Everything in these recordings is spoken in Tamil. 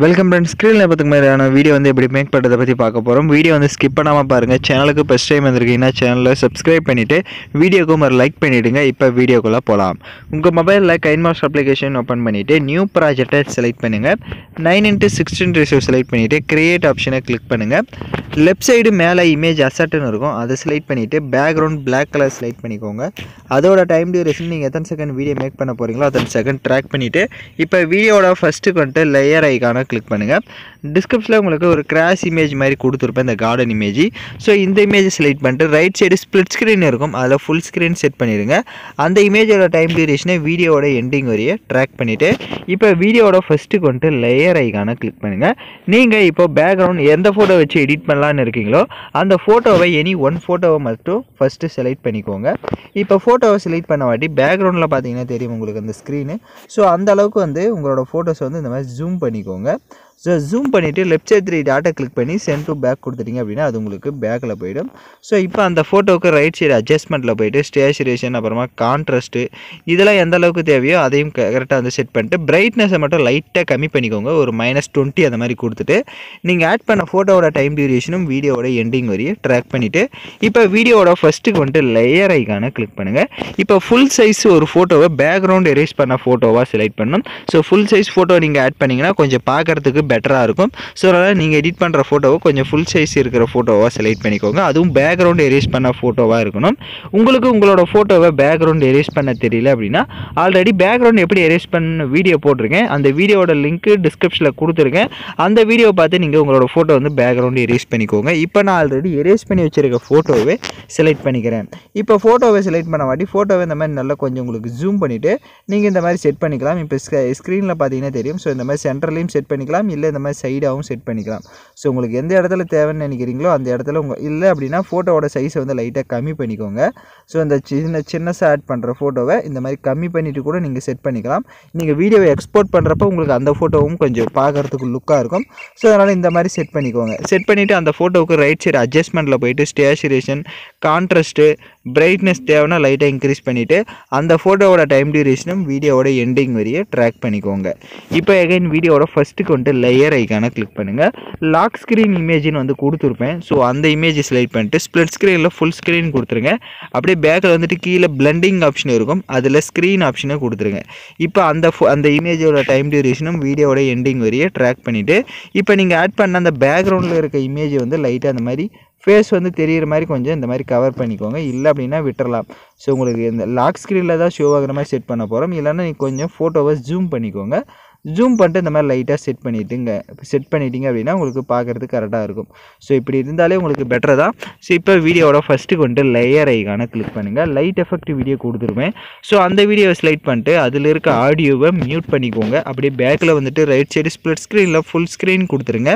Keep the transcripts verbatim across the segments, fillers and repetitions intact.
Welcome friends. ஸ்க்ரீனில் பார்த்துக்க மாதிரியான வீடியோ வந்து எப்படி மேக் பண்ணுறதை பற்றி பார்க்க போகிறோம். வீடியோ வந்து ஸ்கிப் பண்ணாமல் பாருங்கள். சேனலுக்கு ஃபஸ்ட் டைம் வந்திருக்கீங்கன்னா சேனலை சப்ஸ்கிரைப் பண்ணிவிட்டு வீடியோக்கும் ஒரு லைக் பண்ணிவிடுங்க. இப்போ வீடியோக்குள்ளே போகலாம். உங்கள் மொபைலில் கைன்மாஸ்டர் அப்ளிகேஷன் ஓப்பன் பண்ணிவிட்டு நியூ ப்ராஜெக்டை செலக்ட் பண்ணுங்கள். Nine into sixteen ratio select பண்ணிவிட்டு கிரியேட் ஆப்ஷனை கிளிக் பண்ணுங்கள். லெஃப்ட் சைடு மேலே இமேஜ் அசட்டுன்னு இருக்கும், அதை செலக்ட் பண்ணிவிட்டு பேக்ரவுண்ட் பிளாக் கலர் செலக்ட் பண்ணிக்கோங்க. அதோட டைம் டியூரேஷன் நீங்கள் எத்தனை செகண்ட் வீடியோ மேக் பண்ண போகிறீங்களோ அத்தனை செகண்ட் ட்ராக் பண்ணிவிட்டு இப்போ வீடியோட ஃபஸ்ட்டுக்கு வந்துட்டு லேயர் ஐக்கான கிளிக் பண்ணுங்கள். டிஸ்கிரிப்ஷனில் உங்களுக்கு ஒரு கிராஷ் இமேஜ் மாதிரி கொடுத்துருப்பேன், இந்த கார்டன் இமேஜ். ஸோ இந்த இமேஜை செலக்ட் பண்ணிட்டு ரைட் சைடு ஸ்ப்ளிட் ஸ்க்ரீன் இருக்கும், அதில் ஃபுல் ஸ்க்ரீன் செட் பண்ணிடுங்க. அந்த இமேஜோட டைம் டியூரேஷனை வீடியோட எண்டிங் வரைய ட்ராக் பண்ணிவிட்டு இப்போ வீடியோட ஃபஸ்ட்டுக்கு வந்துட்டு லேயர் ஐக்கான கிளிக் பண்ணுங்கள். நீங்கள் இப்போ பேக்ரவுண்ட் எந்த ஃபோட்டோ வச்சு எடிட் பண்ணலான்னு இருக்கீங்களோ அந்த ஃபோட்டோவை எனி ஒன் ஃபோட்டோவை மட்டும் ஃபஸ்ட்டு செலக்ட் பண்ணிக்கோங்க. இப்போ ஃபோட்டோவை செலக்ட் பண்ண வாட்டி பேக்ரவுண்டில் பார்த்தீங்கன்னா தெரியும் உங்களுக்கு அந்த ஸ்க்ரீனு. ஸோ அந்த அளவுக்கு வந்து உங்களோட ஃபோட்டோஸ் வந்து இந்த மாதிரி ஜூம் பண்ணிக்கோங்க. ஸோ ஜூம் பண்ணிவிட்டு லெஃப்ட் சைட் த்ரீ டாட்டை கிளிக் பண்ணி சென்ட் டு பேக் கொடுத்துட்டீங்க அப்படின்னா அது உங்களுக்கு பேக்கில் போயிடும். ஸோ இப்போ அந்த ஃபோட்டோவுக்கு ரைட் சைடு அட்ஜஸ்ட்மெண்ட்டில் போய்ட்டு ஸ்டேச்சுரேஷன் அப்புறமா கான்ட்ராஸ்ட்டு இதெல்லாம் எந்த அளவுக்கு தேவையோ அதையும் கரெக்டாக வந்து செட் பண்ணிட்டு பிரைட்னஸை மட்டும் லைட்டாக கம்மி பண்ணிக்கோங்க. ஒரு மைனஸ் டுவெண்ட்டி அந்த மாதிரி கொடுத்துட்டு நீங்கள் ஆட் பண்ண ஃபோட்டோவோட டைம் டியூரேஷனும் வீடியோவோட எண்டிங் வரையும் ட்ராக் பண்ணிவிட்டு இப்போ வீடியோவோட ஃபஸ்ட்டுக்கு வந்துட்டு லேயர் ஐக்கான கிளிக் பண்ணுங்கள். இப்போ ஃபுல் சைஸ் ஒரு ஃபோட்டோவை பேக்ரவுண்ட் எரேஸ் பண்ண ஃபோட்டோவாக செலக்ட் பண்ணணும். ஸோ ஃபுல் சைஸ் ஃபோட்டோ நீங்கள் ஆட் பண்ணிங்கன்னா கொஞ்சம் பார்க்குறதுக்கு பெட்டராக இருக்கும். ஸோ அதனால் நீங்கள் எடிட் பண்ணுற ஃபோட்டோவை கொஞ்சம் ஃபுல் சைஸ் இருக்கிற ஃபோட்டோவாக செலக்ட் பண்ணிக்கோங்க. அதுவும் பேக்ரவுண்ட் எரேஸ் பண்ண ஃபோட்டோவாக இருக்கணும். உங்களுக்கு உங்களோட ஃபோட்டோவை பேக்ரவுண்ட் எரேஸ் பண்ண தெரியல அப்படின்னா ஆல்ரெடி பேக்ரவுண்ட் எப்படி எரேஸ் பண்ண வீடியோ போட்டிருக்கேன், அந்த வீடியோட லிங்க்கு டிஸ்கிரிப்ஷனில் கொடுத்துருக்கேன். அந்த வீடியோ பார்த்து நீங்கள் உங்களோட ஃபோட்டோ வந்து பேக்ரவுண்ட் எரேஸ் பண்ணிக்கோங்க. இப்போ நான் ஆல்ரெடி எரேஸ் பண்ணி வச்சுருக்க ஃபோட்டோவை செலக்ட் பண்ணிக்கிறேன். இப்போ ஃபோட்டோவை செலக்ட் பண்ண வாட்டி ஃபோட்டோவை இந்த மாதிரி நல்லா கொஞ்சம் உங்களுக்கு ஜூம் பண்ணிவிட்டு நீங்கள் இந்த மாதிரி செட் பண்ணிக்கலாம். இப்போ ஸ்க்ரீனில் பார்த்தீங்கன்னா தெரியும். ஸோ இந்த மாதிரி சென்டர்லையும் செட் பண்ணிக்கலாம், இல்லை இந்த மாதிரி சைடாகவும் செட் பண்ணிக்கலாம். ஸோ உங்களுக்கு எந்த இடத்துல தேவைன்னு நினைக்கிறீங்களோ அந்த இடத்துல உங்கள் இல்லை அப்படின்னா ஃபோட்டோவோட சைஸை வந்து லைட்டாக கம்மி பண்ணிக்கோங்க. ஸோ அந்த சின்ன சின்னஸாக ஆட் பண்ணுற ஃபோட்டோவை இந்த மாதிரி கம்மி பண்ணிவிட்டு கூட நீங்கள் செட் பண்ணிக்கலாம். நீங்கள் வீடியோவை எக்ஸ்போர்ட் பண்ணுறப்போ உங்களுக்கு அந்த ஃபோட்டோவும் கொஞ்சம் பார்க்குறதுக்கு லுக்காக இருக்கும். ஸோ அதனால் இந்த மாதிரி செட் பண்ணிக்கோங்க. செட் பண்ணிவிட்டு அந்த ஃபோட்டோவுக்கு ரைட் சைடு அட்ஜஸ்ட்மெண்ட்டில் போய்ட்டு ஸ்டேச்சுரேஷன் கான்ட்ராஸ்ட்டு பிரைட்னஸ் தேவைன்னா லைட்டாக இன்க்ரீஸ் பண்ணிவிட்டு அந்த ஃபோட்டோவோட டைம் டியூரேஷனும் வீடியோவோட எண்டிங் வரைய ட்ராக் பண்ணிக்கோங்க. இப்போ எகைன் வீடியோவோட ஃபஸ்ட்டுக்கு வந்துட்டு லேயர் ஐக்கான கிளிக் பண்ணுங்கள். லாக் ஸ்க்ரீன் இமேஜின்னு வந்து கொடுத்துருப்பேன். ஸோ அந்த இமேஜை செலக்ட் பண்ணிட்டு ஸ்ப்ளிட் ஸ்க்ரீனில் ஃபுல் ஸ்க்ரீன் கொடுத்துருங்க. அப்படியே பேக்கில் வந்துட்டு கீழே பிளண்டிங் ஆப்ஷன் இருக்கும், அதில் ஸ்க்ரீன் ஆப்ஷனை கொடுத்துருங்க. இப்போ அந்த அந்த இமேஜோட டைம் டியூரேஷனும் வீடியோவோட எண்டிங் வரைய ட்ராக் பண்ணிவிட்டு இப்போ நீங்கள் ஆட் பண்ண அந்த பேக்ரவுண்டில் இருக்க இமேஜை வந்து லைட்டாக அந்த மாதிரி ஃபேஸ் வந்து தெரிகிற மாதிரி கொஞ்சம் இந்த மாதிரி கவர் பண்ணிக்கோங்க. இல்லை அப்படின்னா விட்டுறலாம். ஸோ உங்களுக்கு இந்த லாக் ஸ்க்ரீனில் தான் ஷோ ஆகிற மாதிரி செட் பண்ண போகிறோம். இல்லைன்னா நீங்கள் கொஞ்சம் ஃபோட்டோவை ஜூம் பண்ணிக்கோங்க. ஜூம் பண்ணிட்டு இந்த மாதிரி லைட்டாக செட் பண்ணிவிட்டுங்க செட் பண்ணிட்டீங்க அப்படின்னா உங்களுக்கு பார்க்குறதுக்கு கரெக்டாக இருக்கும். ஸோ இப்படி இருந்தாலே உங்களுக்கு பெட்டர் தான். ஸோ இப்போ வீடியோவோட ஃபஸ்ட்டுக்கு வந்துட்டு லேயர் ஐக்கான கிளிக் பண்ணுங்கள். லைட் எஃபெக்ட் வீடியோ கொடுத்துருவேன். ஸோ அந்த வீடியோவை செலக்ட் பண்ணிட்டு அதில் இருக்க ஆடியோவை மியூட் பண்ணிக்கோங்க. அப்படியே பேக்கில் வந்துட்டு ரைட் சைடு ஸ்ப்ளிட் ஸ்க்ரீனில் ஃபுல் ஸ்க்ரீன் கொடுத்துருங்க.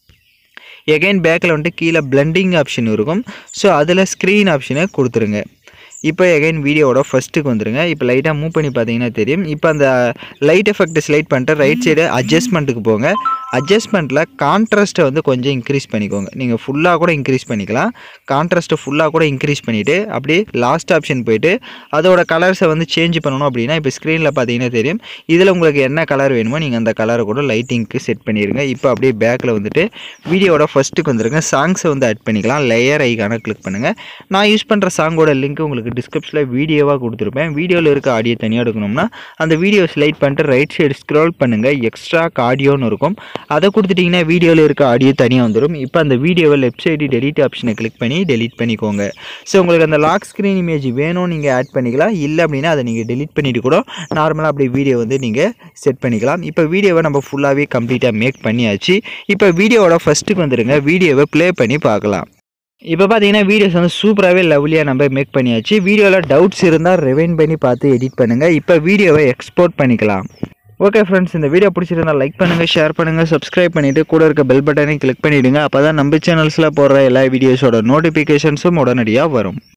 எகைன் பேக்கில் வந்துட்டு கீழே பிளண்டிங் ஆப்ஷன் இருக்கும். ஸோ அதில் ஸ்க்ரீன் ஆப்ஷனை கொடுத்துருங்க. இப்போ எகைன் வீடியோவோட ஃபஸ்ட்டுக்கு வந்துடுங்க. இப்போ லைட்டாக மூவ் பண்ணி பார்த்தீங்கன்னா தெரியும். இப்போ அந்த லைட் எஃபெக்ட் செலக்ட் பண்ணிட்டு ரைட் சைடு அட்ஜஸ்ட்மெண்ட்டுக்கு போங்க. அட்ஜஸ்ட்மெண்ட்டில் கான்ட்ராஸ்ட்டை வந்து கொஞ்சம் இன்க்ரீஸ் பண்ணிக்கோங்க. நீங்கள் ஃபுல்லாக கூட இன்க்ரீஸ் பண்ணிக்கலாம். கான்ட்ராஸ்ட்டை ஃபுல்லாக கூட இன்க்ரீஸ் பண்ணிவிட்டு அப்படியே லாஸ்ட் ஆப்ஷன் போய்ட்டு அதோட கலர்ஸை வந்து சேஞ்ச் பண்ணணும் அப்படின்னா இப்போ ஸ்க்ரீனில் பார்த்தீங்கன்னா தெரியும். இதில் உங்களுக்கு என்ன கலர் வேணுமோ நீங்கள் அந்த கலரை கூட லைட்டிங்க்கு செட் பண்ணிடுங்க. இப்போ அப்படியே பேக்கில் வந்துட்டு வீடியோவோட ஃபஸ்ட்டுக்கு வந்துடுங்க. சாங்ஸை வந்து ஆட் பண்ணிக்கலாம். லேயர் ஐக்கான கிளிக் பண்ணுங்கள். நான் யூஸ் பண்ணுற சாங்கோட லிங்க் உங்களுக்கு டிஸ்கிரிப்ஷனில் வீடியோவாக கொடுத்துருப்பேன். வீடியோவில் இருக்க ஆடியோ தனியாக எடுக்கணும்னா அந்த வீடியோ செலக்ட் பண்ணிட்டு ரைட் சைடு ஸ்க்ரோல் பண்ணுங்கள். எக்ஸ்ட்ரா ஆடியோன்னு இருக்கும், அதை கொடுத்துட்டிங்கன்னா வீடியோவில் இருக்க ஆடியோ தனியாக வந்துடும். இப்போ அந்த வீடியோவை லெஃப்ட் சைடு டெலிட் ஆப்ஷனை கிளிக் பண்ணி டெலிட் பண்ணிக்கோங்க. ஸோ உங்களுக்கு அந்த லாக் ஸ்க்ரீன் இமேஜ் வேணும் நீங்கள் ஆட் பண்ணிக்கலாம். இல்லை அப்படின்னா அதை நீங்கள் டெலிட் பண்ணிவிட்டு கூட நார்மலாக அப்படி வீடியோ வந்து நீங்கள் செட் பண்ணிக்கலாம். இப்போ வீடியோவை நம்ம ஃபுல்லாகவே கம்ப்ளீட்டாக மேக் பண்ணியாச்சு. இப்போ வீடியோவோட ஃபஸ்ட்டுக்கு வந்துடுங்க. வீடியோவை ப்ளே பண்ணி பார்க்கலாம். இப்போ பார்த்தீங்கன்னா வீடியோஸ் வந்து சூப்பராகவே லவ்லியாக நம்ம மேக் பண்ணியாச்சு. வீடியோவில் டவுட்ஸ் இருந்தால் ரிவைண்ட் பண்ணி பார்த்து எடிட் பண்ணுங்கள். இப்போ வீடியோவை எக்ஸ்போர்ட் பண்ணிக்கலாம். ஓகே ஃப்ரெண்ட்ஸ், இந்த வீடியோ பிடிச்சிருந்தால் லைக் பண்ணுங்கள், ஷேர் பண்ணுங்கள், சப்ஸ்கிரைப் பண்ணிவிட்டு கூட இருக்க பெல் பட்டனையும் கிளிக் பண்ணிவிடுங்க. அப்போ தான் நம்ம சேனல்ஸில் போடுற எல்லா வீடியோஸோட நோட்டிஃபிகேஷன்ஸும் உடனடியாக வரும்.